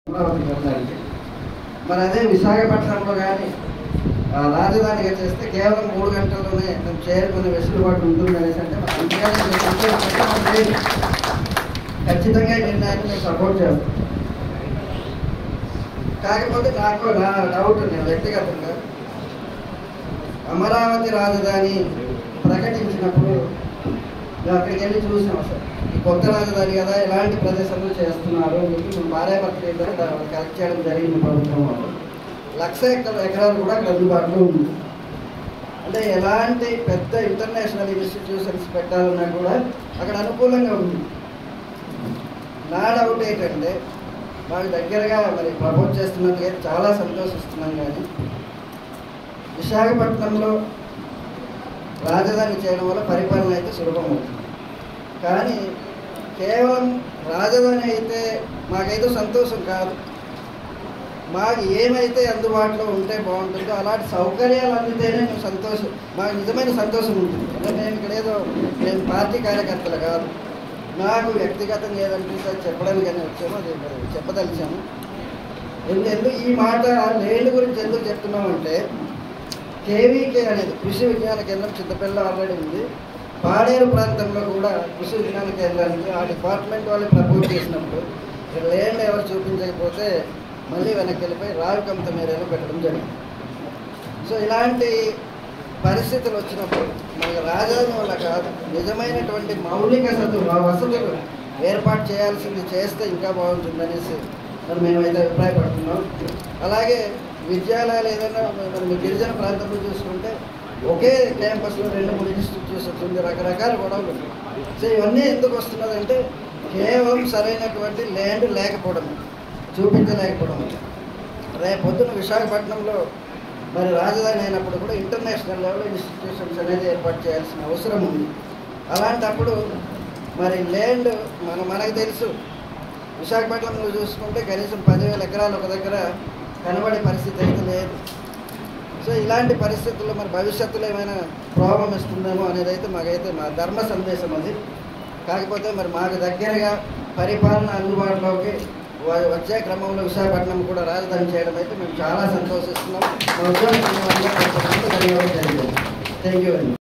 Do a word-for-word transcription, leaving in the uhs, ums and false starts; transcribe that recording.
మరి అదే విశాఖపట్నంలో కానీ రాజధానిగా చేస్తే కేవలం మూడు గంటల్లోనే మేము చేరుకునే వెసులుబాటు ఉంటుంది అనేసి అంటే లేదు. ఖచ్చితంగా ఈ నిర్ణయాన్ని మేము సపోర్ట్ చేస్తాం. కాకపోతే నాకు నా డౌట్ నేను వ్యక్తిగతంగా అమరావతి రాజధాని ప్రకటించినప్పుడు మేము అక్కడికి వెళ్ళి చూసాం సార్. ఈ కొత్త రాజధాని కదా ఎలాంటి ప్రదేశంలో చేస్తున్నారు అని చెప్పి మేము భార్యాభర్తలు ఇద్దరు కలెక్ట్ చేయడం జరిగింది ప్రభుత్వం వాళ్ళు. లక్ష ఎకరాలు కూడా అక్కడ అందుబాటులో ఉంది. అంటే ఎలాంటి పెద్ద ఇంటర్నేషనల్ ఇన్స్టిట్యూషన్స్ పెట్టాలన్నా కూడా అక్కడ అనుకూలంగా ఉంది. నా డౌట్ ఏంటంటే మాకు దగ్గరగా మరి ప్రపోజ్ చేస్తున్నందుకే చాలా సంతోషిస్తున్నాం. కానీ విశాఖపట్నంలో రాజధాని చేయడం వల్ల పరిపాలన అయితే సులభం అవుతుంది. కానీ కేవలం రాజధాని అయితే మాకైతే సంతోషం కాదు. మాకు ఏమైతే అందుబాటులో ఉంటే బాగుంటుందో అలాంటి సౌకర్యాలు అందితేనే మేము సంతోషం, మాకు నిజమైన సంతోషం ఉంటుంది. అంటే నేను ఇక్కడ ఏదో నేను పార్టీ కార్యకర్తలు కాదు, నాకు వ్యక్తిగతంగా ఏదనిపిస్తే చెప్పడానికి అని వచ్చాము, అది చెప్పదలిచాము. ఎందుకు ఈ మాట లేండ్ గురించి ఎందుకు చెప్తున్నామంటే కేవీకే అనేది కృషి విజ్ఞాన కేంద్రం చింతపల్లిలో ఆల్రెడీ ఉంది. పాడేరు ప్రాంతంలో కూడా కృషి విజ్ఞాన కేంద్రానికి ఆ డిపార్ట్మెంట్ వాళ్ళు ప్రపోజ్ చేసినప్పుడు ఇక్కడ లేండ్ ఎవరు చూపించకపోతే మళ్ళీ వెనక్కి వెళ్ళిపోయి రావి కంతం ఏరియాలో పెట్టడం జరిగింది. సో ఇలాంటి పరిస్థితులు వచ్చినప్పుడు మనకు రాజధాని వల్ల కాదు, నిజమైనటువంటి మౌలిక సదుపాయ వసతులు ఏర్పాటు చేయాల్సింది చేస్తే ఇంకా బాగుంటుందనేసి మరి మేమైతే అభిప్రాయపడుతున్నాం. అలాగే విద్యాలయాలు ఏదైనా మరి మీ గిరిజన ప్రాంతంలో చూసుకుంటే ఒకే క్యాంపస్లో రెండు మూడు ఇన్స్టిట్యూషన్స్ ఉంది, రకరకాల గొడవలు. సో ఇవన్నీ ఎందుకు వస్తున్నదంటే కేవలం సరైనటువంటి ల్యాండ్ లేకపోవడం, చూపించలేకపోవడం. రేపు పొద్దున విశాఖపట్నంలో మరి రాజధాని అయినప్పుడు కూడా ఇంటర్నేషనల్ లెవెల్ ఇన్స్టిట్యూషన్స్ అనేది ఏర్పాటు చేయాల్సిన అవసరం ఉంది. అలాంటప్పుడు మరి ల్యాండ్ మన మనకు తెలుసు విశాఖపట్నంలో చూసుకుంటే కనీసం పదివేల ఎకరాలు ఒక దగ్గర కనబడే పరిస్థితి అయితే లేదు. సో ఇలాంటి పరిస్థితుల్లో మరి భవిష్యత్తులో ఏమైనా ప్రాబ్లం ఇస్తుందేమో అనేది అయితే మాకైతే మా ధర్మ సందేశం అది. కాకపోతే మరి మాకు దగ్గరగా పరిపాలన అందుబాటులోకి వచ్చే క్రమంలో విశాఖపట్నం కూడా రాజధాని చేయడం అయితే మేము చాలా సంతోషిస్తున్నాం. మా ఉద్యోగం ధన్యవాదాలు. థ్యాంక్ యూ అండి.